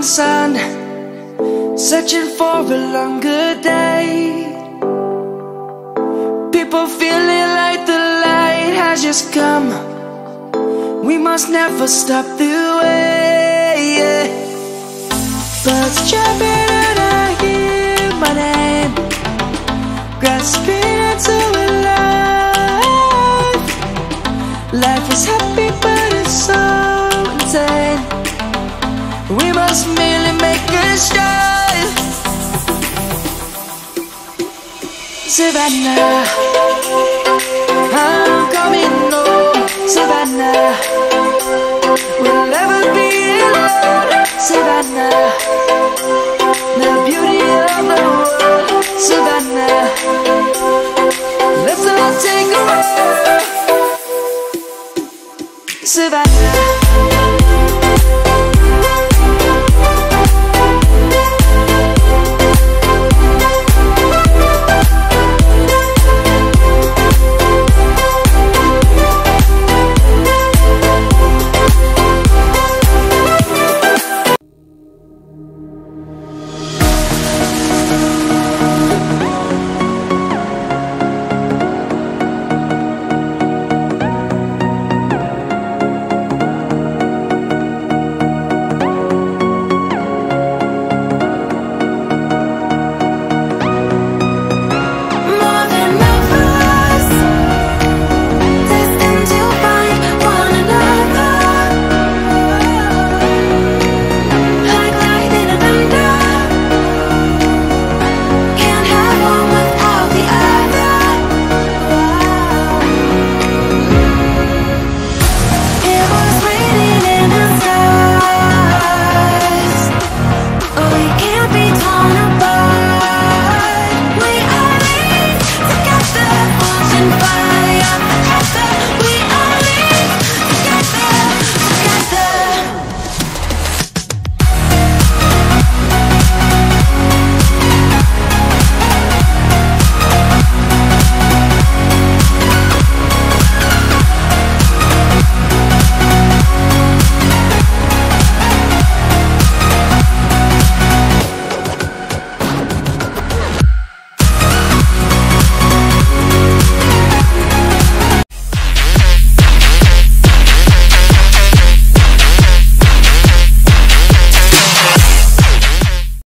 sun, searching for a longer day. People feeling like the light has just come. We must never stop the way, yeah. Birds jumping and I hear my name, grasping into a life. Life is happy but it's so insane. We must merely make a strive. Savannah, I'm coming home. Savannah, we'll never be alone. Savannah.